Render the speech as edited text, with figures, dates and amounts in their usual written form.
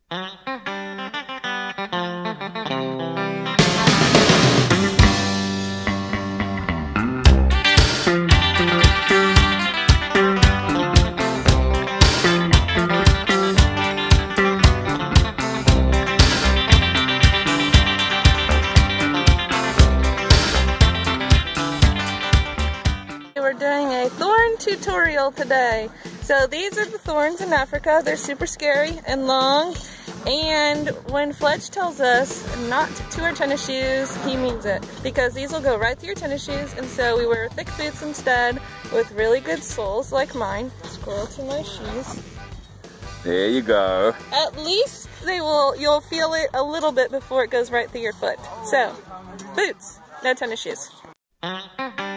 We're doing a thorn tutorial today. So these are the thorns in Africa. They're super scary and long. And when Fletch tells us not to wear tennis shoes, he means it. Because these will go right through your tennis shoes. And so we wear thick boots instead with really good soles like mine. Squirrel to my shoes. There you go. At least you'll feel it a little bit before it goes right through your foot. So, boots, no tennis shoes.